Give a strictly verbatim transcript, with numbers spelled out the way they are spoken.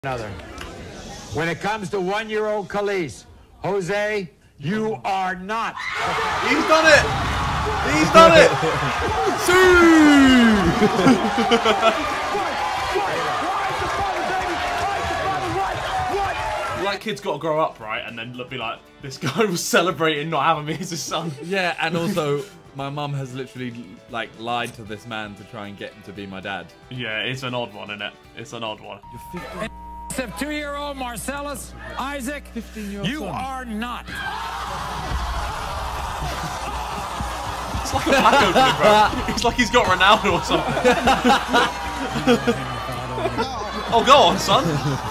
Another. When it comes to one-year-old Khalees, Jose, you are not. He's done it. He's done it. Like, kid's got to grow up, right? And then be like, this guy was celebrating not having me as his son. Yeah, and also, my mum has literally, like, lied to this man to try and get him to be my dad. Yeah, it's an odd one, isn't it? It's an odd one. You're fifteen. Of two-year-old Marcellus Isaac, fifteen-year-old you son. are not. It's like a pack opening, bro. It's like he's got Ronaldo or something. Oh, go on, son.